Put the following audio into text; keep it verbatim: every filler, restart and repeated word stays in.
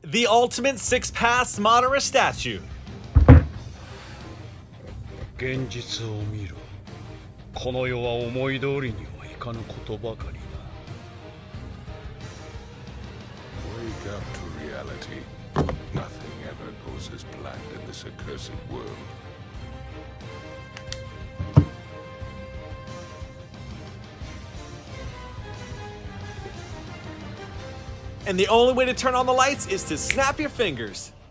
The ultimate six-pass Madara statue. Genjutsuを見ろ。この世は思い通りにはいかぬことばかりだ。 Wake up to reality. Nothing ever goes as planned in this accursed world. And the only way to turn on the lights is to snap your fingers.